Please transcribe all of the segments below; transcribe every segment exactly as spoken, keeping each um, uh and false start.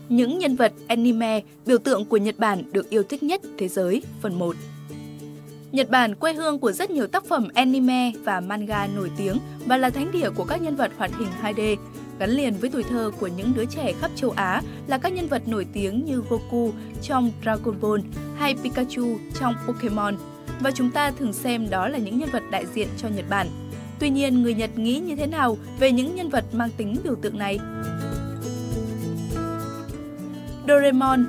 Những nhân vật anime, biểu tượng của Nhật Bản được yêu thích nhất thế giới, phần một. Nhật Bản, quê hương của rất nhiều tác phẩm anime và manga nổi tiếng và là thánh địa của các nhân vật hoạt hình hai D. Gắn liền với tuổi thơ của những đứa trẻ khắp châu Á là các nhân vật nổi tiếng như Goku trong Dragon Ball hay Pikachu trong Pokemon. Và chúng ta thường xem đó là những nhân vật đại diện cho Nhật Bản. Tuy nhiên, người Nhật nghĩ như thế nào về những nhân vật mang tính biểu tượng này? Doraemon.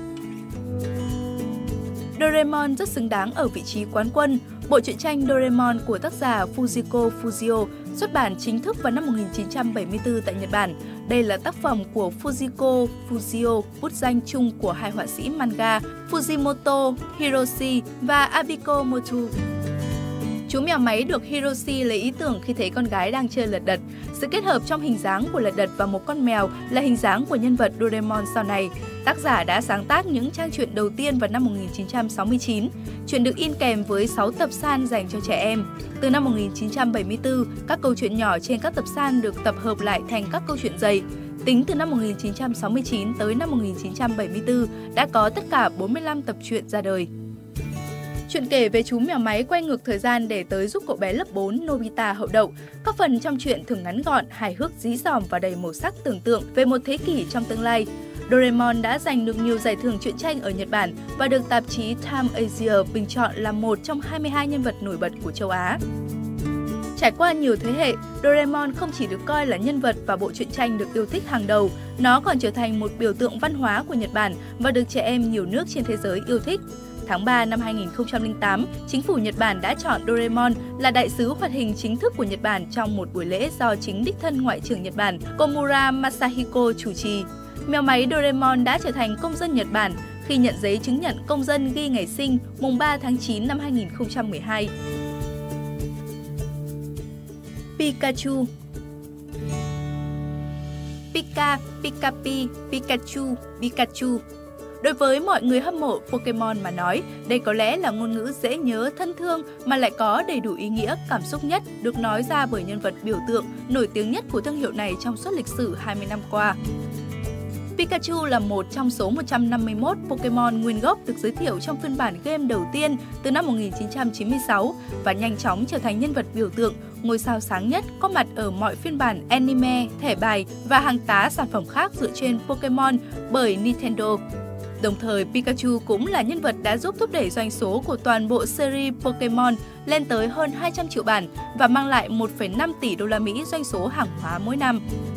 Doraemon rất xứng đáng ở vị trí quán quân. Bộ truyện tranh Doraemon của tác giả Fujiko Fujio xuất bản chính thức vào năm một nghìn chín trăm bảy mươi tư tại Nhật Bản. Đây là tác phẩm của Fujiko Fujio, bút danh chung của hai họa sĩ manga Fujimoto Hiroshi và Abiko Moto. Chú mèo máy được Hiroshi lấy ý tưởng khi thấy con gái đang chơi lật đật. Sự kết hợp trong hình dáng của lật đật và một con mèo là hình dáng của nhân vật Doraemon sau này. Tác giả đã sáng tác những trang truyện đầu tiên vào năm một nghìn chín trăm sáu mươi chín. Truyện được in kèm với sáu tập san dành cho trẻ em. Từ năm một nghìn chín trăm bảy mươi tư, các câu chuyện nhỏ trên các tập san được tập hợp lại thành các câu chuyện dày. Tính từ năm một nghìn chín trăm sáu mươi chín tới năm một nghìn chín trăm bảy mươi tư, đã có tất cả bốn mươi lăm tập truyện ra đời. Chuyện kể về chú mèo máy quay ngược thời gian để tới giúp cậu bé lớp bốn Nobita hậu đậu. Các phần trong truyện thường ngắn gọn, hài hước, dí dỏm và đầy màu sắc tưởng tượng về một thế kỷ trong tương lai. Doraemon đã giành được nhiều giải thưởng truyện tranh ở Nhật Bản và được tạp chí Time Asia bình chọn là một trong hai mươi hai nhân vật nổi bật của châu Á. Trải qua nhiều thế hệ, Doraemon không chỉ được coi là nhân vật và bộ truyện tranh được yêu thích hàng đầu, nó còn trở thành một biểu tượng văn hóa của Nhật Bản và được trẻ em nhiều nước trên thế giới yêu thích. Tháng ba năm hai nghìn không trăm lẻ tám, chính phủ Nhật Bản đã chọn Doraemon là đại sứ hoạt hình chính thức của Nhật Bản trong một buổi lễ do chính đích thân Ngoại trưởng Nhật Bản Komura Masahiko chủ trì. Mèo máy Doraemon đã trở thành công dân Nhật Bản khi nhận giấy chứng nhận công dân ghi ngày sinh mùng ba tháng chín năm hai nghìn không trăm mười hai. Pikachu. Pika, Pikapi, Pikachu, Pikachu. Đối với mọi người hâm mộ Pokemon mà nói, đây có lẽ là ngôn ngữ dễ nhớ, thân thương mà lại có đầy đủ ý nghĩa, cảm xúc nhất được nói ra bởi nhân vật biểu tượng nổi tiếng nhất của thương hiệu này trong suốt lịch sử hai mươi năm qua. Pikachu là một trong số một trăm năm mươi mốt Pokemon nguyên gốc được giới thiệu trong phiên bản game đầu tiên từ năm một nghìn chín trăm chín mươi sáu và nhanh chóng trở thành nhân vật biểu tượng, ngôi sao sáng nhất có mặt ở mọi phiên bản anime, thẻ bài và hàng tá sản phẩm khác dựa trên Pokemon bởi Nintendo. Đồng thời, Pikachu cũng là nhân vật đã giúp thúc đẩy doanh số của toàn bộ series Pokemon lên tới hơn hai trăm triệu bản và mang lại một phẩy năm tỷ đô la Mỹ doanh số hàng hóa mỗi năm.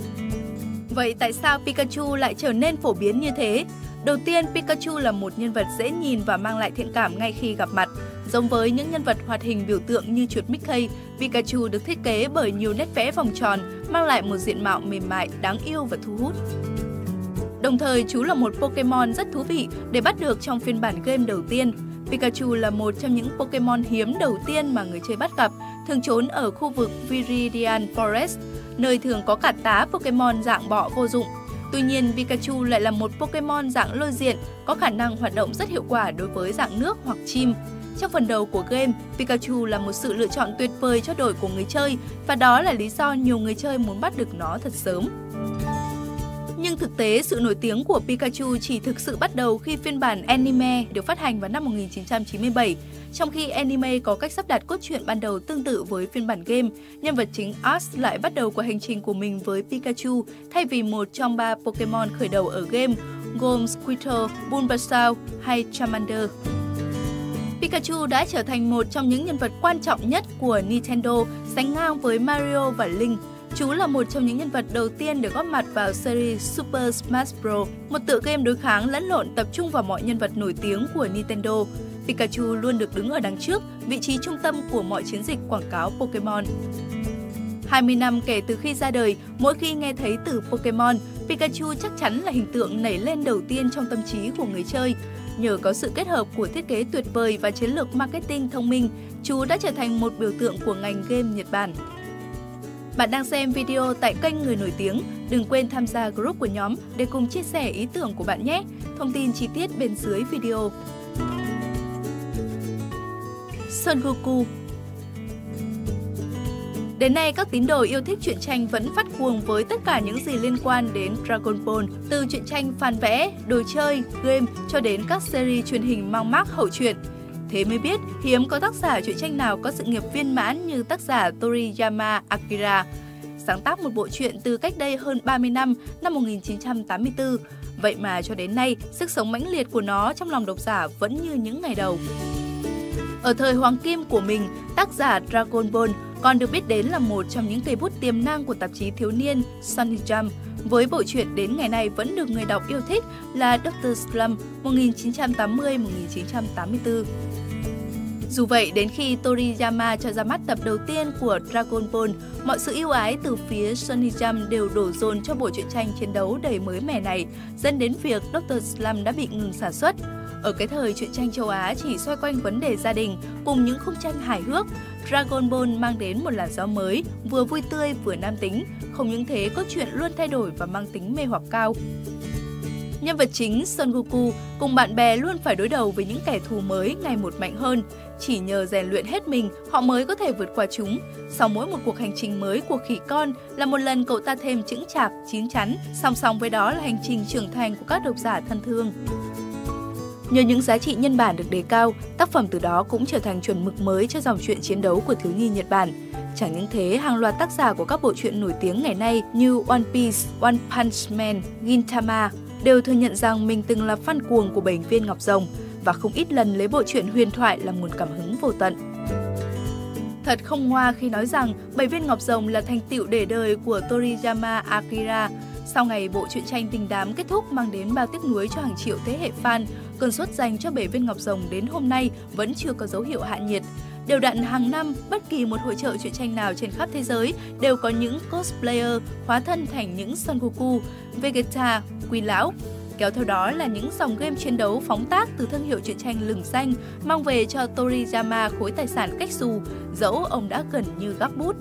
Vậy tại sao Pikachu lại trở nên phổ biến như thế? Đầu tiên, Pikachu là một nhân vật dễ nhìn và mang lại thiện cảm ngay khi gặp mặt. Giống với những nhân vật hoạt hình biểu tượng như chuột Mickey, Pikachu được thiết kế bởi nhiều nét vẽ vòng tròn, mang lại một diện mạo mềm mại, đáng yêu và thu hút. Đồng thời, chú là một Pokemon rất thú vị để bắt được trong phiên bản game đầu tiên. Pikachu là một trong những Pokemon hiếm đầu tiên mà người chơi bắt gặp, thường trốn ở khu vực Viridian Forest, nơi thường có cả tá Pokemon dạng bọ vô dụng. Tuy nhiên, Pikachu lại là một Pokemon dạng lôi diện, có khả năng hoạt động rất hiệu quả đối với dạng nước hoặc chim. Trong phần đầu của game, Pikachu là một sự lựa chọn tuyệt vời cho đội của người chơi, và đó là lý do nhiều người chơi muốn bắt được nó thật sớm. Nhưng thực tế, sự nổi tiếng của Pikachu chỉ thực sự bắt đầu khi phiên bản anime được phát hành vào năm một nghìn chín trăm chín mươi bảy. Trong khi anime có cách sắp đặt cốt truyện ban đầu tương tự với phiên bản game, nhân vật chính Ash lại bắt đầu cuộc hành trình của mình với Pikachu thay vì một trong ba Pokemon khởi đầu ở game gồm Squirtle, Bulbasaur hay Charmander. Pikachu đã trở thành một trong những nhân vật quan trọng nhất của Nintendo, sánh ngang với Mario và Link. Chú là một trong những nhân vật đầu tiên được góp mặt vào series Super Smash Bros, một tựa game đối kháng lẫn lộn tập trung vào mọi nhân vật nổi tiếng của Nintendo. Pikachu luôn được đứng ở đằng trước, vị trí trung tâm của mọi chiến dịch quảng cáo Pokemon. hai mươi năm kể từ khi ra đời, mỗi khi nghe thấy từ Pokemon, Pikachu chắc chắn là hình tượng nảy lên đầu tiên trong tâm trí của người chơi. Nhờ có sự kết hợp của thiết kế tuyệt vời và chiến lược marketing thông minh, chú đã trở thành một biểu tượng của ngành game Nhật Bản. Bạn đang xem video tại kênh Người Nổi Tiếng. Đừng quên tham gia group của nhóm để cùng chia sẻ ý tưởng của bạn nhé. Thông tin chi tiết bên dưới video. Son Goku. Đến nay, các tín đồ yêu thích truyện tranh vẫn phát cuồng với tất cả những gì liên quan đến Dragon Ball, từ truyện tranh fan vẽ, đồ chơi, game cho đến các series truyền hình mang mác hậu truyện. Thế mới biết, hiếm có tác giả truyện tranh nào có sự nghiệp viên mãn như tác giả Toriyama Akira, sáng tác một bộ truyện từ cách đây hơn ba mươi năm, năm một nghìn chín trăm tám mươi tư. Vậy mà cho đến nay, sức sống mãnh liệt của nó trong lòng độc giả vẫn như những ngày đầu. Ở thời hoàng kim của mình, tác giả Dragon Ball còn được biết đến là một trong những cây bút tiềm năng của tạp chí thiếu niên Shonen Jump, với bộ truyện đến ngày nay vẫn được người đọc yêu thích là Doctor Slump một nghìn chín trăm tám mươi đến một nghìn chín trăm tám mươi tư. Dù vậy, đến khi Toriyama cho ra mắt tập đầu tiên của Dragon Ball, mọi sự yêu ái từ phía Shonen Jump đều đổ dồn cho bộ truyện tranh chiến đấu đầy mới mẻ này, dẫn đến việc Doctor Slump đã bị ngừng sản xuất. Ở cái thời truyện tranh châu Á chỉ xoay quanh vấn đề gia đình cùng những khung tranh hài hước, Dragon Ball mang đến một làn gió mới, vừa vui tươi vừa nam tính, không những thế cốt truyện luôn thay đổi và mang tính mê hoặc cao. Nhân vật chính Son Goku cùng bạn bè luôn phải đối đầu với những kẻ thù mới ngày một mạnh hơn. Chỉ nhờ rèn luyện hết mình, họ mới có thể vượt qua chúng. Sau mỗi một cuộc hành trình mới của khỉ con là một lần cậu ta thêm chững chạc, chín chắn, song song với đó là hành trình trưởng thành của các độc giả thân thương. Nhờ những giá trị nhân bản được đề cao, tác phẩm từ đó cũng trở thành chuẩn mực mới cho dòng truyện chiến đấu của thiếu nhi Nhật Bản. Chẳng những thế, hàng loạt tác giả của các bộ truyện nổi tiếng ngày nay như One Piece, One Punch Man, Gintama đều thừa nhận rằng mình từng là fan cuồng của bảy viên ngọc rồng và không ít lần lấy bộ truyện huyền thoại làm nguồn cảm hứng vô tận. Thật không ngoa khi nói rằng bảy viên ngọc rồng là thành tựu để đời của Toriyama Akira. Sau ngày bộ truyện tranh đình đám kết thúc mang đến bao tiếc nuối cho hàng triệu thế hệ fan, cơn sốt dành cho bảy viên ngọc rồng đến hôm nay vẫn chưa có dấu hiệu hạ nhiệt. Đều đặn hàng năm, bất kỳ một hội chợ truyện tranh nào trên khắp thế giới đều có những cosplayer hóa thân thành những Son Goku, Vegeta, Quy Lão. Kéo theo đó là những dòng game chiến đấu phóng tác từ thương hiệu truyện tranh lừng danh mang về cho Toriyama khối tài sản cách xù, dẫu ông đã gần như gác bút.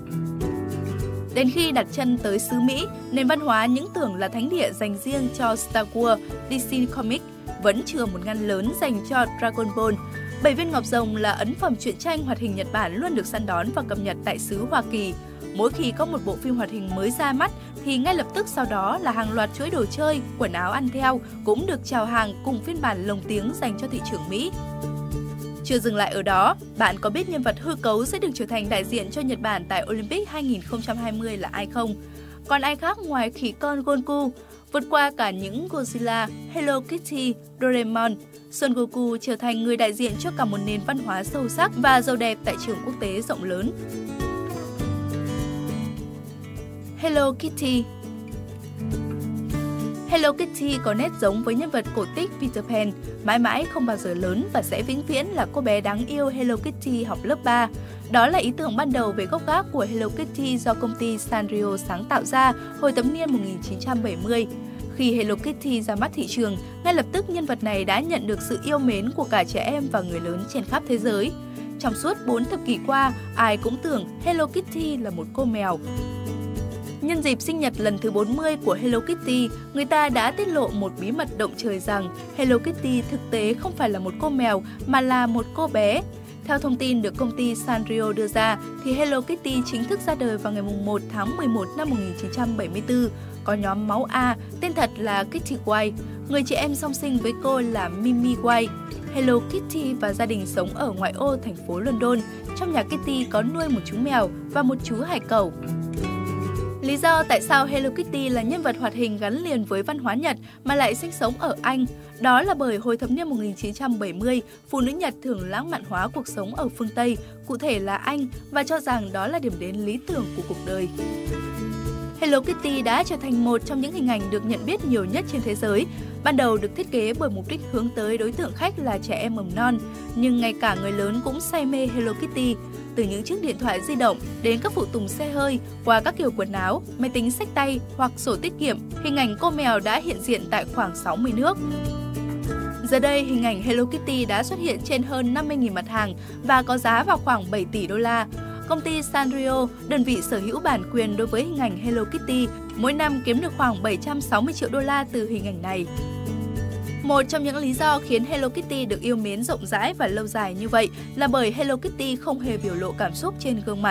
Đến khi đặt chân tới xứ Mỹ, nền văn hóa những tưởng là thánh địa dành riêng cho Star Wars, đê xê Comics vẫn chừa một ngăn lớn dành cho Dragon Ball. Bảy viên ngọc rồng là ấn phẩm truyện tranh hoạt hình Nhật Bản luôn được săn đón và cập nhật tại xứ Hoa Kỳ. Mỗi khi có một bộ phim hoạt hình mới ra mắt thì ngay lập tức sau đó là hàng loạt chuỗi đồ chơi, quần áo ăn theo cũng được chào hàng cùng phiên bản lồng tiếng dành cho thị trường Mỹ. Chưa dừng lại ở đó, bạn có biết nhân vật hư cấu sẽ được trở thành đại diện cho Nhật Bản tại Olympic hai nghìn không trăm hai mươi là ai không? Còn ai khác ngoài khỉ con Goku? Vượt qua cả những Godzilla, Hello Kitty, Doraemon, Son Goku trở thành người đại diện cho cả một nền văn hóa sâu sắc và giàu đẹp tại trường quốc tế rộng lớn. Hello Kitty. Hello Kitty có nét giống với nhân vật cổ tích Peter Pan, mãi mãi không bao giờ lớn và sẽ vĩnh viễn là cô bé đáng yêu Hello Kitty học lớp ba. Đó là ý tưởng ban đầu về gốc gác của Hello Kitty do công ty Sanrio sáng tạo ra hồi thập niên một nghìn chín trăm bảy mươi. Khi Hello Kitty ra mắt thị trường, ngay lập tức nhân vật này đã nhận được sự yêu mến của cả trẻ em và người lớn trên khắp thế giới. Trong suốt bốn thập kỷ qua, ai cũng tưởng Hello Kitty là một cô mèo. Nhân dịp sinh nhật lần thứ bốn mươi của Hello Kitty, người ta đã tiết lộ một bí mật động trời rằng Hello Kitty thực tế không phải là một cô mèo mà là một cô bé. Theo thông tin được công ty Sanrio đưa ra, thì Hello Kitty chính thức ra đời vào ngày một tháng mười một năm một nghìn chín trăm bảy mươi tư, có nhóm máu A, tên thật là Kitty White. Người chị em song sinh với cô là Mimi White. Hello Kitty và gia đình sống ở ngoại ô thành phố London. Trong nhà Kitty có nuôi một chú mèo và một chú hải cẩu. Lý do tại sao Hello Kitty là nhân vật hoạt hình gắn liền với văn hóa Nhật mà lại sinh sống ở Anh, đó là bởi hồi thập niên một nghìn chín trăm bảy mươi, phụ nữ Nhật thường lãng mạn hóa cuộc sống ở phương Tây, cụ thể là Anh, và cho rằng đó là điểm đến lý tưởng của cuộc đời. Hello Kitty đã trở thành một trong những hình ảnh được nhận biết nhiều nhất trên thế giới. Ban đầu được thiết kế bởi mục đích hướng tới đối tượng khách là trẻ em mầm non, nhưng ngay cả người lớn cũng say mê Hello Kitty. Từ những chiếc điện thoại di động đến các phụ tùng xe hơi, qua các kiểu quần áo, máy tính xách tay hoặc sổ tiết kiệm, hình ảnh cô mèo đã hiện diện tại khoảng sáu mươi nước. Giờ đây, hình ảnh Hello Kitty đã xuất hiện trên hơn năm mươi nghìn mặt hàng và có giá vào khoảng bảy tỷ đô la. Công ty Sanrio, đơn vị sở hữu bản quyền đối với hình ảnh Hello Kitty, mỗi năm kiếm được khoảng bảy trăm sáu mươi triệu đô la từ hình ảnh này. Một trong những lý do khiến Hello Kitty được yêu mến rộng rãi và lâu dài như vậy là bởi Hello Kitty không hề biểu lộ cảm xúc trên gương mặt.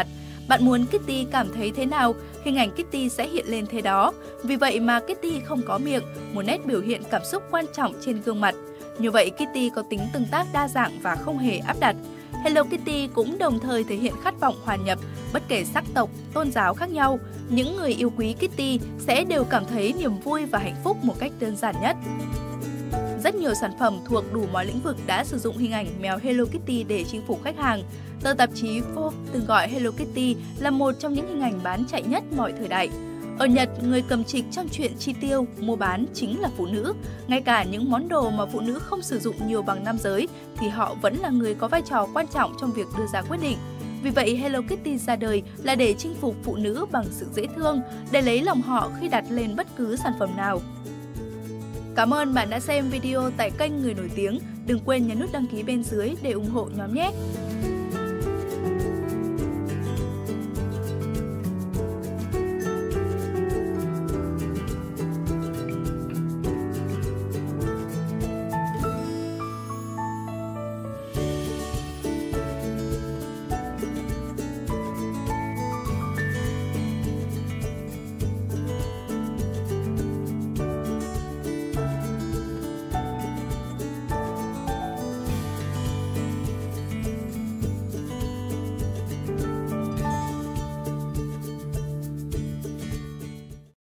Bạn muốn Kitty cảm thấy thế nào, hình ảnh Kitty sẽ hiện lên thế đó. Vì vậy mà Kitty không có miệng, một nét biểu hiện cảm xúc quan trọng trên gương mặt. Như vậy, Kitty có tính tương tác đa dạng và không hề áp đặt. Hello Kitty cũng đồng thời thể hiện khát vọng hòa nhập, bất kể sắc tộc, tôn giáo khác nhau. Những người yêu quý Kitty sẽ đều cảm thấy niềm vui và hạnh phúc một cách đơn giản nhất. Rất nhiều sản phẩm thuộc đủ mọi lĩnh vực đã sử dụng hình ảnh mèo Hello Kitty để chinh phục khách hàng. Tờ tạp chí Forbes từng gọi Hello Kitty là một trong những hình ảnh bán chạy nhất mọi thời đại. Ở Nhật, người cầm trịch trong chuyện chi tiêu, mua bán chính là phụ nữ. Ngay cả những món đồ mà phụ nữ không sử dụng nhiều bằng nam giới thì họ vẫn là người có vai trò quan trọng trong việc đưa ra quyết định. Vì vậy, Hello Kitty ra đời là để chinh phục phụ nữ bằng sự dễ thương, để lấy lòng họ khi đặt lên bất cứ sản phẩm nào. Cảm ơn bạn đã xem video tại kênh Người Nổi Tiếng. Đừng quên nhấn nút đăng ký bên dưới để ủng hộ nhóm nhé!